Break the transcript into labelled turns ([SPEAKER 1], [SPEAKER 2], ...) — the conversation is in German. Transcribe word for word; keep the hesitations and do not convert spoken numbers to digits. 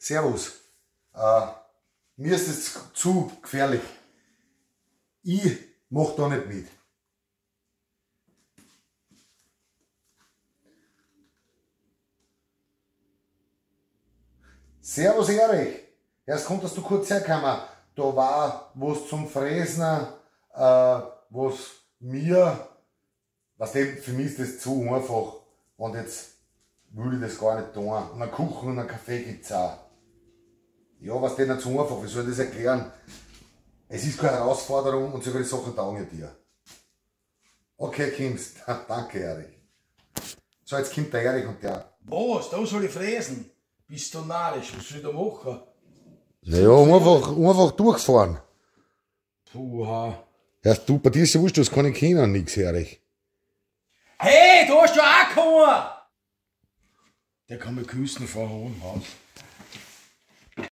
[SPEAKER 1] Servus. Äh, mir ist es zu gefährlich. Ich mach da nicht mit. Servus Erich. Erst konntest du kurz herkommen. Da war was zum Fräsen, äh, was mir, was dem, für mich ist das zu einfach. Und jetzt will ich das gar nicht tun. Und einen Kuchen und einen Kaffee gibt's auch. Ja, was denn nicht so einfach, wie soll ich das erklären? Es ist keine Herausforderung und sogar die Sachen taugen dir. Okay, kommst. Danke, Erich. So, jetzt kommt der Erich und der.
[SPEAKER 2] Was? Da soll ich fräsen? Bist du narrisch? Was soll ich da machen?
[SPEAKER 1] Naja, einfach, einfach durchfahren.
[SPEAKER 2] Puh.
[SPEAKER 1] Erst du, bei dir ist ja wurscht, du hast keine Kinder, nix, Erich.
[SPEAKER 2] Hey, du hast ja auch gekommen! Der kann mich küssen vor hohem Haus.